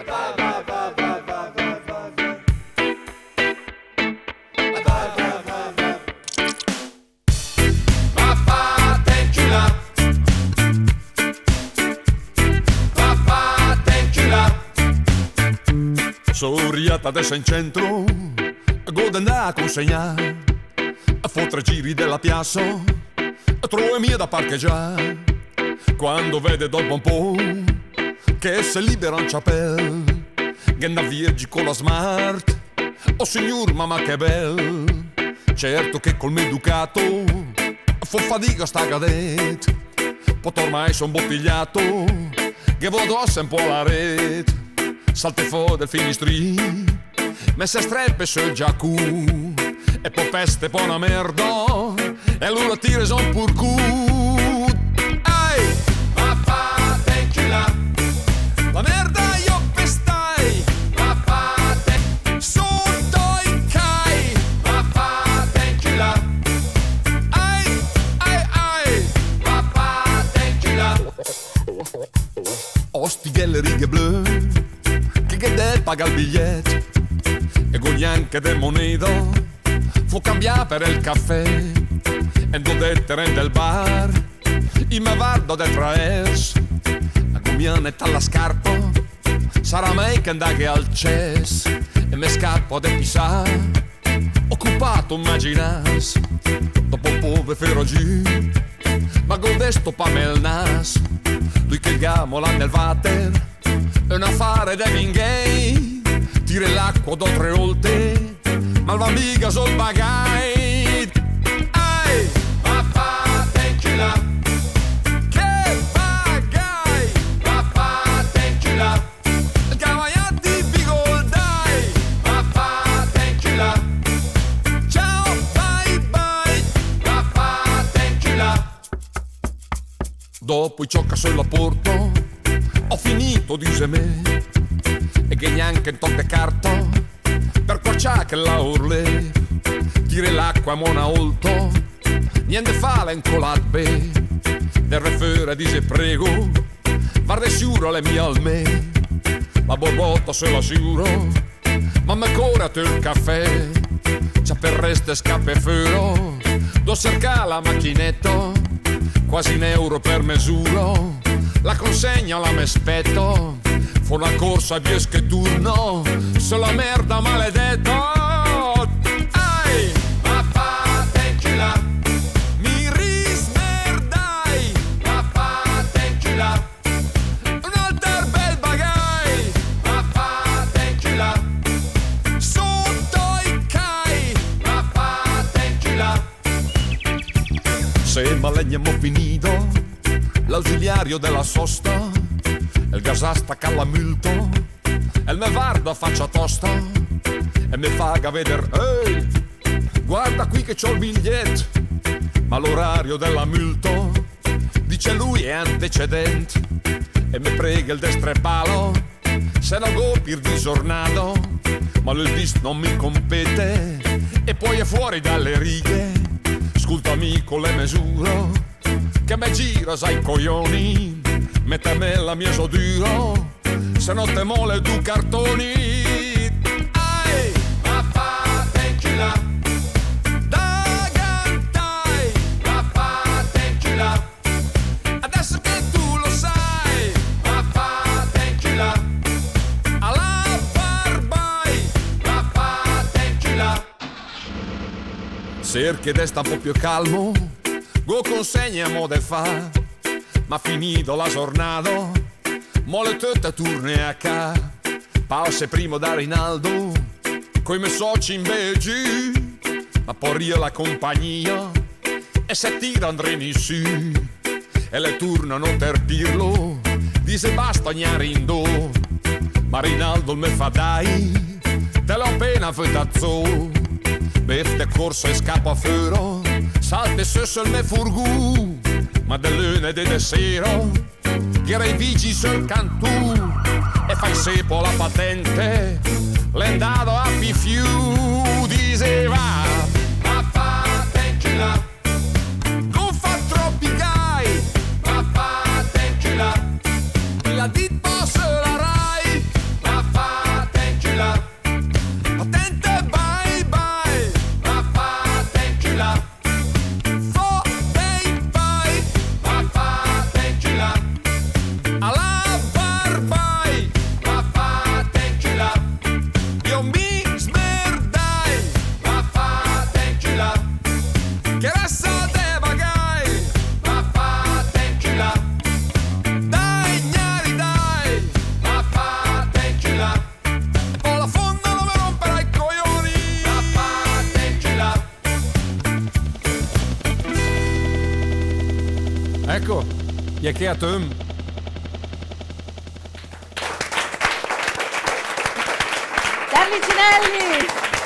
Soriata adesso in centro, goden da consegnare, a fotre giri della piazza, trovo mia da parcheggiare. Quando vede dopo un po' che se libera un ciapel, che andà viaggi con la smart, oh signor mamma che bel, certo che col m'educato, fa fatica sta cadet, pot ormai son bottigliato, che vado sempre alla rete. Salte fuori del finistri, me se streppe sul giacù, e poi peste poi una merda, e allora tira son pur cu. Ehi, papà, thank you là, la merda io pestai, papà, sotto i cai, papà, thank you là, ai, papà, thank you là. Ostighe le righe blu, che del paga il biglietto e con neanche del moneta fu cambiare per il caffè e non dettere del bar in me vardo del traes la gomianetta alla scarpa sarà mai che andare al ces e me scappo del pisà occupato immaginas dopo un po' ve fero giù ma godesto pa me il nas lui che gamola nel water è un affare da gay, tira l'acqua da 3 volte, ma va mica sul bagai. Ehi, papà, thank you là, che bagai, papà, thank you là, cavaiati bigoldai, papà, thank you là, ciao, bye bye, papà, thank you là. Dopo i ciocca sulla porta, ho finito, dice me, e che neanche un tocca carta per quaccià che la urle, tire l'acqua a mona olto, niente fa l'encolatbe, del refere dice prego, guarda sicuro le mie alme, la borbotta se la sicuro, ma me corate il caffè, c'ha per reste scappa e fero, do cerca la macchinetta, quasi un euro per misura. La consegna la me spetto, fa una corsa via che turno, se la merda maledetto. Ehi, papà, thank you là, mi rismerdai, papà, thank you là, un altro bel bagai, papà, thank you là, sotto i cai, papà, thank you là. Se malegna mo finito l'ausiliario della sosta, il gasasta calla multo, e il me varda faccia tosta, e me faga veder, ehi, guarda qui che c'ho il biglietto, ma l'orario della multo, dice lui è antecedente, e me prega il destrepalo, se non go per disornato, ma il dis non mi compete, e poi è fuori dalle righe, ascoltami con le misure, che me gira sai coglioni, metteme la mia soduro, se no te mole 2 cartoni. Ehi, papà, thank you là, da gantai, papà, thank you là, adesso che tu lo sai, papà, thank you là, alla barbai, papà, thank you là. Cerchi d'esta un po' più calmo, go consegna mo de fa, ma finito la giornata, mo le tette turne a ca, pause primo da Rinaldo, coi miei soci in Belgi, ma poi io la compagnia, e se tira andremo su, e le turnano per dirlo, dice basta gnarindo, ma Rinaldo me fa dai, te l'ho appena fatto, bef de corso e scappa fuori, salte su sul me furgù, ma del lunedì de sera, che i vigi sul cantù, e fai sepo la patente, l'endato a pifiù, diceva, papà, thank you là, non fa troppi guai, papà, thank you là, la dit pas la rai, papà, Ecco, je che a Tom. Carli Cinelli!